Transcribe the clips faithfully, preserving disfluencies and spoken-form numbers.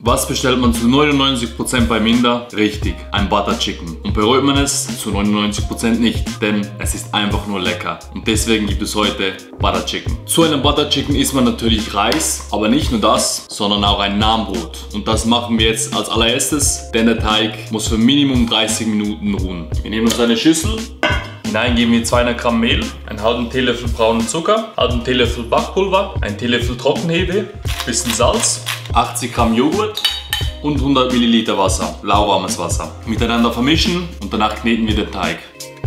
Was bestellt man zu neunundneunzig Prozent bei Minder? Richtig, ein Butter Chicken. Und bereut man es? Zu neunundneunzig Prozent nicht, denn es ist einfach nur lecker. Und deswegen gibt es heute Butter Chicken. Zu einem Butter Chicken isst man natürlich Reis, aber nicht nur das, sondern auch ein Nahenbrot. Und das machen wir jetzt als allererstes, denn der Teig muss für Minimum dreißig Minuten ruhen. Wir nehmen uns eine Schüssel. Hinein geben wir zweihundert Gramm Mehl, einen halben Teelöffel braunen Zucker, einen halben Teelöffel Backpulver, einen Teelöffel Trockenhefe, bisschen Salz, achtzig Gramm Joghurt und hundert Milliliter Wasser, lauwarmes Wasser. Miteinander vermischen und danach kneten wir den Teig.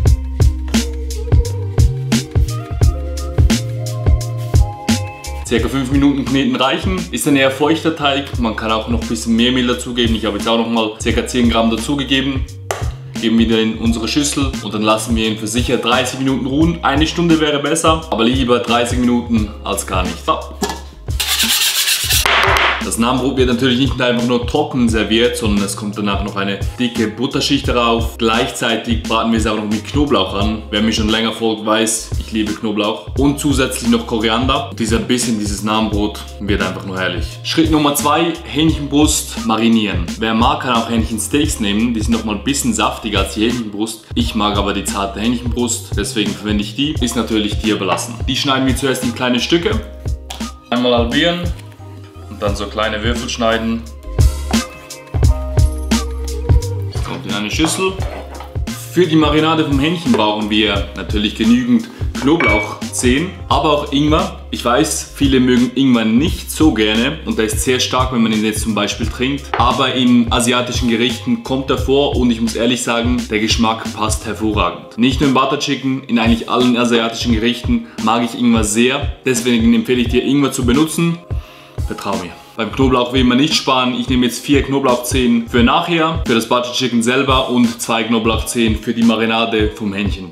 Circa fünf Minuten kneten reichen. Ist ein eher feuchter Teig, man kann auch noch ein bisschen mehr Mehl dazugeben. Ich habe jetzt auch noch mal ca. zehn Gramm dazugegeben. Geben wieder in unsere Schüssel und dann lassen wir ihn für sicher dreißig Minuten ruhen. Eine Stunde wäre besser, aber lieber dreißig Minuten als gar nicht. So. Das Nahenbrot wird natürlich nicht einfach nur trocken serviert, sondern es kommt danach noch eine dicke Butterschicht darauf. Gleichzeitig braten wir es auch noch mit Knoblauch an. Wer mich schon länger folgt, weiß, ich liebe Knoblauch. Und zusätzlich noch Koriander. Und dieser bisschen, dieses Nahenbrot wird einfach nur herrlich. Schritt Nummer zwei, Hähnchenbrust marinieren. Wer mag, kann auch Hähnchensteaks nehmen. Die sind noch mal ein bisschen saftiger als die Hähnchenbrust. Ich mag aber die zarte Hähnchenbrust, deswegen verwende ich die. Ist natürlich dir überlassen. Die schneiden wir zuerst in kleine Stücke. Einmal halbieren. Und dann so kleine Würfel schneiden. Das kommt in eine Schüssel. Für die Marinade vom Hähnchen brauchen wir natürlich genügend Knoblauchzehen, aber auch Ingwer. Ich weiß, viele mögen Ingwer nicht so gerne und der ist sehr stark, wenn man ihn jetzt zum Beispiel trinkt. Aber in asiatischen Gerichten kommt er vor und ich muss ehrlich sagen, der Geschmack passt hervorragend. Nicht nur im Butter Chicken, in eigentlich allen asiatischen Gerichten mag ich Ingwer sehr. Deswegen empfehle ich dir, Ingwer zu benutzen. Vertrau mir. Beim Knoblauch will man nicht sparen. Ich nehme jetzt vier Knoblauchzehen für nachher, für das Butter Chicken selber und zwei Knoblauchzehen für die Marinade vom Hähnchen.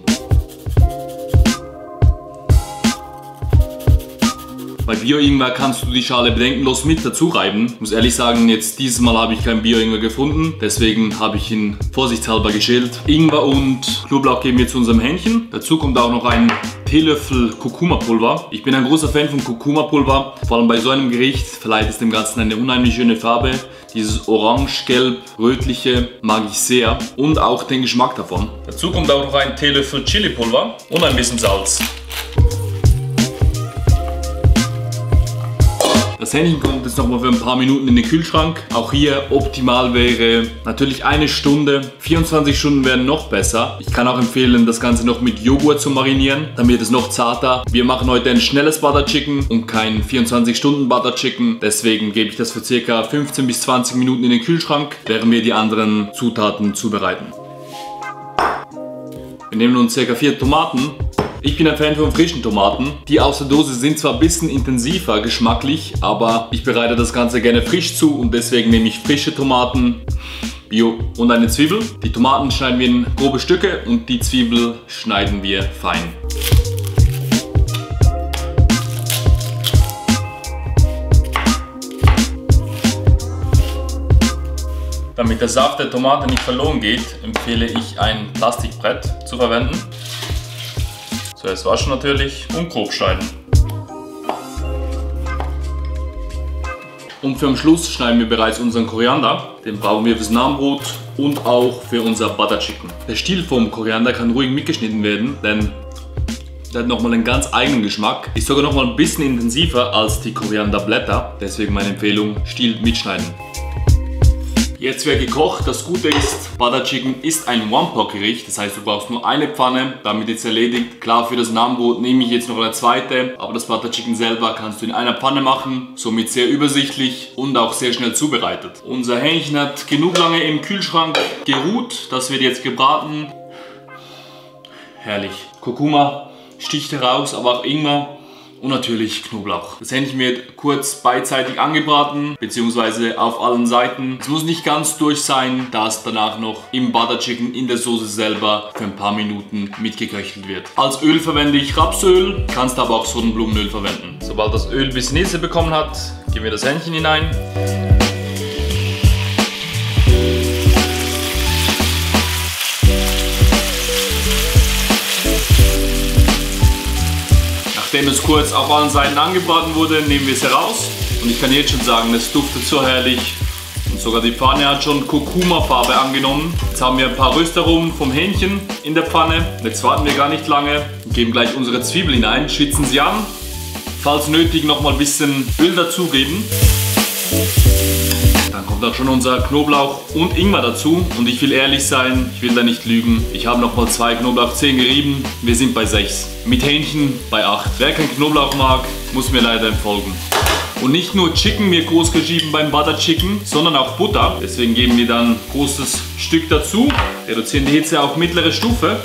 Bei Bio-Ingwer kannst du die Schale bedenkenlos mit dazu reiben. Ich muss ehrlich sagen, jetzt dieses Mal habe ich keinen Bio-Ingwer gefunden. Deswegen habe ich ihn vorsichtshalber geschält. Ingwer und Knoblauch geben wir zu unserem Hähnchen. Dazu kommt auch noch ein Teelöffel Kurkuma-Pulver. Ich bin ein großer Fan von Kurkuma-Pulver. Vor allem bei so einem Gericht verleiht es dem Ganzen eine unheimlich schöne Farbe. Dieses orange-gelb-rötliche mag ich sehr. Und auch den Geschmack davon. Dazu kommt auch noch ein Teelöffel Chili-Pulver und ein bisschen Salz. Das Hähnchen kommt jetzt noch mal für ein paar Minuten in den Kühlschrank. Auch hier optimal wäre natürlich eine Stunde. vierundzwanzig Stunden wären noch besser. Ich kann auch empfehlen, das Ganze noch mit Joghurt zu marinieren. Dann wird es noch zarter. Wir machen heute ein schnelles Butter Chicken und kein vierundzwanzig Stunden Butter Chicken. Deswegen gebe ich das für ca. fünfzehn bis zwanzig Minuten in den Kühlschrank, während wir die anderen Zutaten zubereiten. Wir nehmen uns ca. vier Tomaten. Ich bin ein Fan von frischen Tomaten. Die aus der Dose sind zwar ein bisschen intensiver geschmacklich, aber ich bereite das Ganze gerne frisch zu und deswegen nehme ich frische Tomaten, Bio und eine Zwiebel. Die Tomaten schneiden wir in grobe Stücke und die Zwiebel schneiden wir fein. Damit der Saft der Tomate nicht verloren geht, empfehle ich ein Plastikbrett zu verwenden. Zuerst waschen natürlich und grob schneiden. Und für den Schluss schneiden wir bereits unseren Koriander. Den brauchen wir fürs Nahenbrot und auch für unser Butter Chicken. Der Stiel vom Koriander kann ruhig mitgeschnitten werden, denn der hat nochmal einen ganz eigenen Geschmack. Ist sogar nochmal ein bisschen intensiver als die Korianderblätter. Deswegen meine Empfehlung, Stiel mitschneiden. Jetzt wird gekocht. Das Gute ist, Butter Chicken ist ein One-Pot-Gericht. Das heißt, du brauchst nur eine Pfanne, damit jetzt erledigt. Klar, für das Nahenbrot nehme ich jetzt noch eine zweite, aber das Butter Chicken selber kannst du in einer Pfanne machen. Somit sehr übersichtlich und auch sehr schnell zubereitet. Unser Hähnchen hat genug lange im Kühlschrank geruht. Das wird jetzt gebraten. Herrlich. Kurkuma sticht heraus, aber auch Ingwer. Und natürlich Knoblauch. Das Hähnchen wird kurz beidseitig angebraten, beziehungsweise auf allen Seiten. Es muss nicht ganz durch sein, da es danach noch im Butter Chicken in der Soße selber für ein paar Minuten mitgeköchelt wird. Als Öl verwende ich Rapsöl, kannst aber auch Sonnenblumenöl verwenden. Sobald das Öl ein bisschen Hitze bekommen hat, geben wir das Hähnchen hinein. Nachdem es kurz auf allen Seiten angebraten wurde, nehmen wir es heraus. Und ich kann jetzt schon sagen, es duftet so herrlich. Und sogar die Pfanne hat schon Kurkuma-Farbe angenommen. Jetzt haben wir ein paar Röstaromen vom Hähnchen in der Pfanne. Jetzt warten wir gar nicht lange. Geben gleich unsere Zwiebeln hinein, schwitzen sie an. Falls nötig noch mal ein bisschen Öl dazugeben. Dann kommt auch schon unser Knoblauch und Ingwer dazu. Und ich will ehrlich sein, ich will da nicht lügen. Ich habe noch mal zwei Knoblauchzehen gerieben. Wir sind bei sechs. Mit Hähnchen bei acht. Wer kein Knoblauch mag, muss mir leider entfolgen. Und nicht nur Chicken mir groß geschieben beim Butter Chicken, sondern auch Butter. Deswegen geben wir dann ein großes Stück dazu. Reduzieren die Hitze auf mittlere Stufe.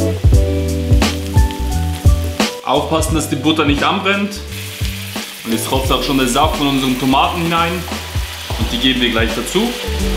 Aufpassen, dass die Butter nicht anbrennt. Und jetzt tropft auch schon der Saft von unseren Tomaten hinein. Und die geben wir gleich dazu.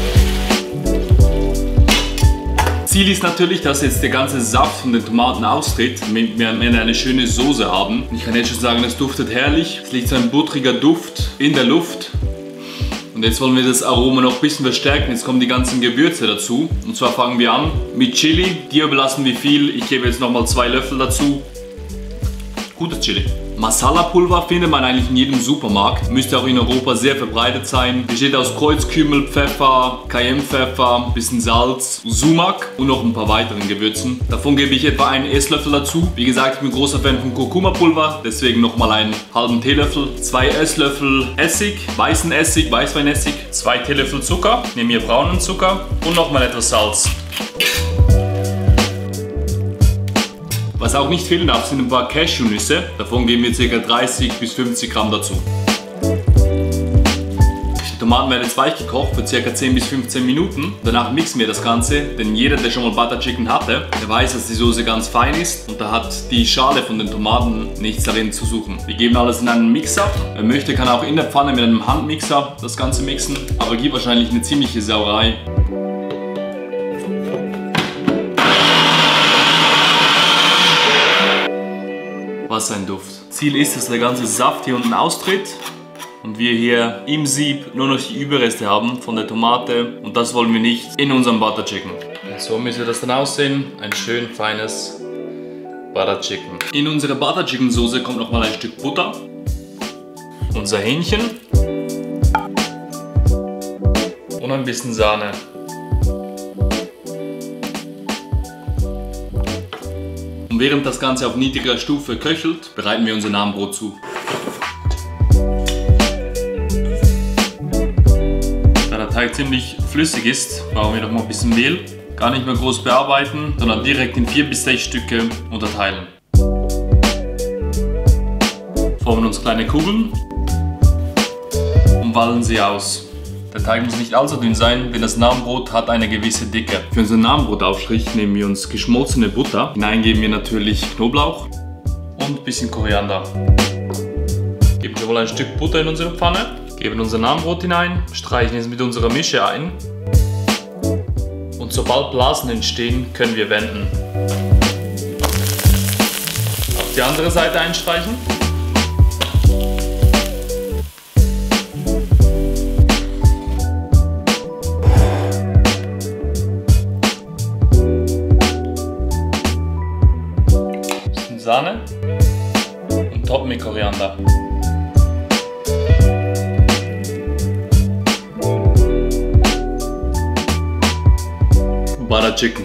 Ziel ist natürlich, dass jetzt der ganze Saft von den Tomaten austritt, damit wir am Ende eine schöne Soße haben. Ich kann jetzt schon sagen, es duftet herrlich. Es liegt so ein buttriger Duft in der Luft. Und jetzt wollen wir das Aroma noch ein bisschen verstärken. Jetzt kommen die ganzen Gewürze dazu. Und zwar fangen wir an mit Chili. Dir überlassen wie viel. Ich gebe jetzt nochmal zwei Löffel dazu. Gutes Chili. Masala-Pulver findet man eigentlich in jedem Supermarkt. Müsste auch in Europa sehr verbreitet sein. Besteht aus Kreuzkümmel, Pfeffer, Cayennepfeffer, ein bisschen Salz, Sumak und noch ein paar weiteren Gewürzen. Davon gebe ich etwa einen Esslöffel dazu. Wie gesagt, ich bin großer Fan von Kurkuma-Pulver, deswegen nochmal einen halben Teelöffel. Zwei Esslöffel Essig, weißen Essig, Weißweinessig, zwei Teelöffel Zucker. Ich nehme hier braunen Zucker und nochmal etwas Salz. Was auch nicht fehlen darf, sind ein paar Cashewnüsse. Davon geben wir ca. dreißig bis fünfzig Gramm dazu. Die Tomaten werden jetzt weich gekocht für ca. zehn bis fünfzehn Minuten. Danach mixen wir das Ganze, denn jeder, der schon mal Butter Chicken hatte, der weiß, dass die Soße ganz fein ist und da hat die Schale von den Tomaten nichts darin zu suchen. Wir geben alles in einen Mixer. Wer möchte, kann auch in der Pfanne mit einem Handmixer das Ganze mixen, aber gibt wahrscheinlich eine ziemliche Sauerei. Was ein Duft. Ziel ist, dass der ganze Saft hier unten austritt und wir hier im Sieb nur noch die Überreste haben von der Tomate und das wollen wir nicht in unserem Butter Chicken. So müsste das dann aussehen. Ein schön feines Butter Chicken. In unsere Butter Chicken Soße kommt noch mal ein Stück Butter, unser Hähnchen und ein bisschen Sahne. Und während das Ganze auf niedriger Stufe köchelt, bereiten wir unser Namenbrot zu. Da der Teig ziemlich flüssig ist, brauchen wir noch mal ein bisschen Mehl. Gar nicht mehr groß bearbeiten, sondern direkt in vier bis sechs Stücke unterteilen. Formen uns kleine Kugeln und wallen sie aus. Der Teig muss nicht allzu dünn sein, denn das Namenbrot hat eine gewisse Dicke. Für unseren Namenbrotaufstrich nehmen wir uns geschmolzene Butter. Hinein geben wir natürlich Knoblauch und ein bisschen Koriander. Geben wir wohl ein Stück Butter in unsere Pfanne, geben unser Namenbrot hinein, streichen es mit unserer Mische ein. Und sobald Blasen entstehen, können wir wenden. Auf die andere Seite einstreichen. Sahne und toppen mit Koriander. Butter Chicken.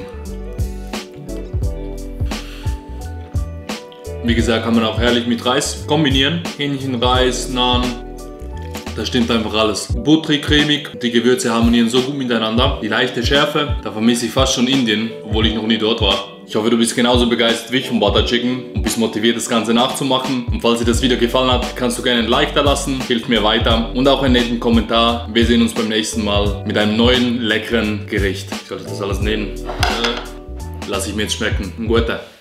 Wie gesagt, kann man auch herrlich mit Reis kombinieren. Hähnchen, Reis, Naan. Da stimmt einfach alles. Butterig, cremig, die Gewürze harmonieren so gut miteinander. Die leichte Schärfe, da vermisse ich fast schon Indien, obwohl ich noch nie dort war. Ich hoffe, du bist genauso begeistert wie ich vom Butter Chicken und bist motiviert, das Ganze nachzumachen. Und falls dir das Video gefallen hat, kannst du gerne ein Like da lassen, hilft mir weiter. Und auch einen netten Kommentar. Wir sehen uns beim nächsten Mal mit einem neuen, leckeren Gericht. Ich sollte das alles nehmen. Lass ich mir jetzt schmecken. Ein guter.